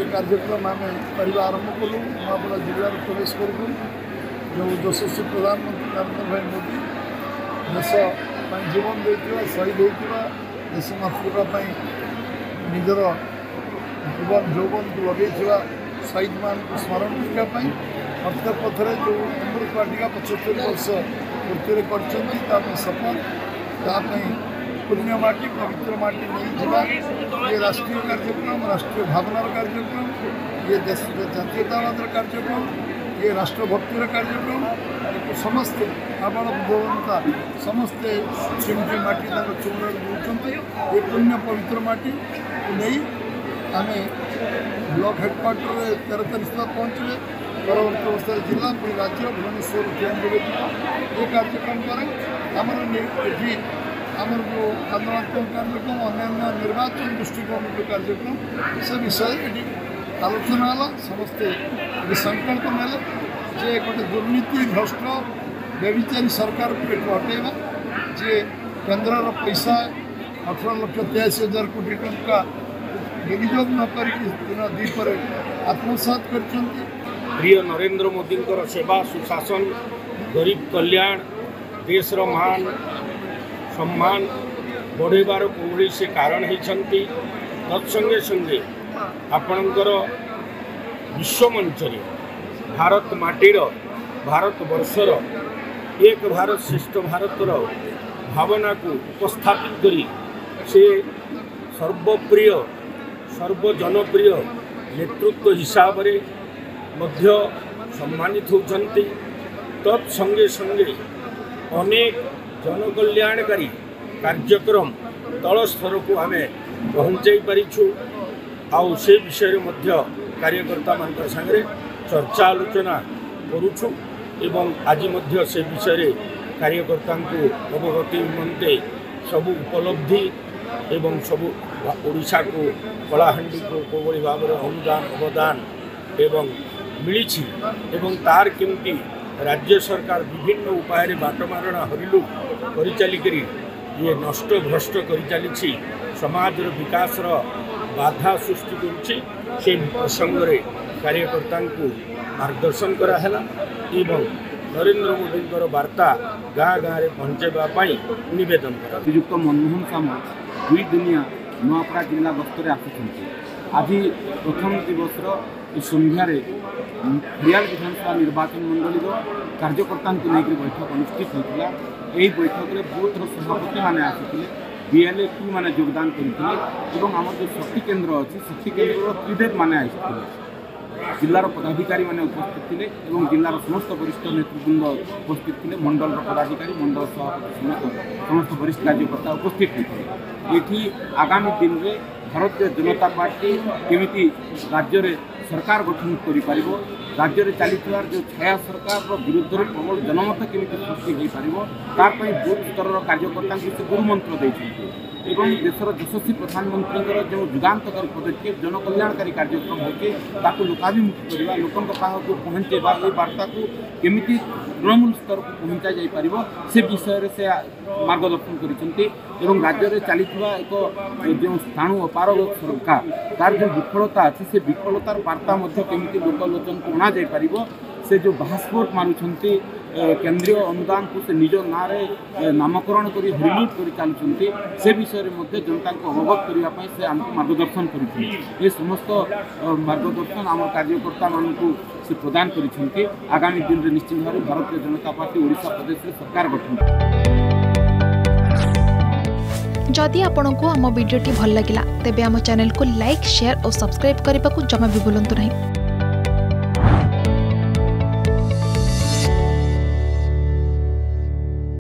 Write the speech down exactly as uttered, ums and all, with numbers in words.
कार्यक्रम आम कर आरंभ कलु नुआपड़ा जिले में प्रवेश करूँ जो यशस्वी प्रधानमंत्री नरेंद्र भाई मोदी देश जीवन देता शहीद होता देश मातृका निजर जीवन जौवन को लगे शहीद मान को स्मरण करने प्रत्येक पथर जो अमृत वाटिका पचहत्तर वर्ष पूर्ति कर शपथ पुण्य माटी पवित्र माटी नहीं जावा ये राष्ट्रीय कार्यक्रम राष्ट्रीय भावनार कार्यक्रम ये देश जातीयतावाद कार्यक्रम ये राष्ट्रभक्तिर कार्यक्रम समस्ते आबाल बुद्धवंता समस्ते सेमती माटी चूर्ण दूसरे ये पुण्य पवित्र माटी को नहीं आम ब्लॉक हेडक्वार्टर तेरह तारीख तक पहुँचे परवर्त अवस्था जिला पुरी राज्य भुवनेश्वर केन्द्र ये कार्यक्रम द्वारा आमर ये आमर जो आंदोलनात्मक कार्यक्रम अन्य निर्वाचन दृष्टिकोण जो कार्यक्रम से विषय ये आलोचना है समस्ते ये संकल्प नेले जे गोटे दुर्नीति भ्रष्ट व्यभिचारी सरकार को हटेवा जे केन्द्र पैसा अठारह लक्ष तेयासी हजार कोटी टंका विनियोग न कर दिन दीपर आत्मसात कर प्रिय नरेंद्र मोदी सेवा सुशासन गरीब कल्याण देशर मान सम्मान बढ़ेबार कौड़ी से कारण होती तत्संगे संगे आपणकर विश्व मंच भारत माटीर भारत वर्षर एक भारत श्रेष्ठ भारतर भावना को उपस्थापित करी से सर्वप्रिय सर्वजनप्रिय नेतृत्व हिसाब से मध्य सम्मानित होती तत्संगे संगे अनेक जनकल्याणकारी कार्यक्रम तल स्तर को आम पहुँचाई पारिछु आउ से विषय मध्य कार्यकर्ता मान संगे चर्चा आलोचना करुछु एवं आज मध्य से विषय कार्यकर्ता को अवगति निमंते सबू उपलब्धि एवं सबू ओडिशा को कलाहांडी को कोभली भाव में अनुदान अवदान एवं मिली एवं तार केमती राज्य सरकार विभिन्न उपाय बाटमारणा हरिलु कर चलिकी ये नष्ट भ्रष्ट कर चली समाज विकास बाधा सृष्टि करुच्ची से प्रसंग में कार्यकर्ता को मार्गदर्शन कराला एवं नरेंद्र मोदी वार्ता गाँ गाँव में पहुँचाई नवेदन कर श्रीयुक्त मनमोहन सामंत दुई दुनिया नुआपड़ा जिला गस्तर आसुच्च आज प्रथम दिवस सन्धार हरियाल विधानसभा निर्वाचन मंडली कार्यकर्ता नहीं बैठक अनुष्ठित होता यही बैठक में बूथ सभापति मैंने आसते बीएलए टू मैंने योगदान करते आम जो शक्ति केन्द्र अच्छी शक्ति केन्द्र त्रिदेव मैंने आसते जिलार पदाधिकारी मैंने उपस्थित थे जिलार समस्त वरिष्ठ नेतृवृंद उपस्थित थे मंडल पदाधिकारी मंडल सभापति समस्त समस्त वरिष्ठ कार्यकर्ता उपस्थित होते ये आगामी दिन में भारतीय जनता पार्टी केमिति राज्य में सरकार गठन कर राज्य में चली जो छाया सरकार विरुद्ध में प्रबल जनमत केमिति सृष्टि हो पार बूथ स्तर कार्यकर्ता से गुरुमंत्र देते एवं देशर यशस्वी प्रधानमंत्री जो जुगांतकारी पदक्षेप जनकल्याणकारी कार्यक्रम होते लोकाभिमुखी करवा लोकों को पहुँचेवा ये वार्ता को केमिति तृणमूल स्तर को पहुँचा जा पार से विषय से मार्गदर्शन कर राज्य में चली एक जो स्थाणु अपारग सरकार तार जो विफलता अच्छी से विफलतार वार्ता केमिति लोकलोचन को अणा जापर से जो बास्पोर्ट मानुंट केंद्रीय अनुदान को से निज ना नामकरण कर हरिलुट कर चलुँच से विषय में जनता को अवगत करने से आमको मार्गदर्शन कर समस्त मार्गदर्शन आम कार्यकर्ता मानू से प्रदान कर आगामी दिन में निश्चित भाव भारतीय जनता पार्टी ओडिशा प्रदेश में सरकार गठन। जदि आपंक आम भिडी भल लगा तेब आम चैनल को लाइक शेयर और सब्सक्राइब करने को जमा भी भूलु नहीं।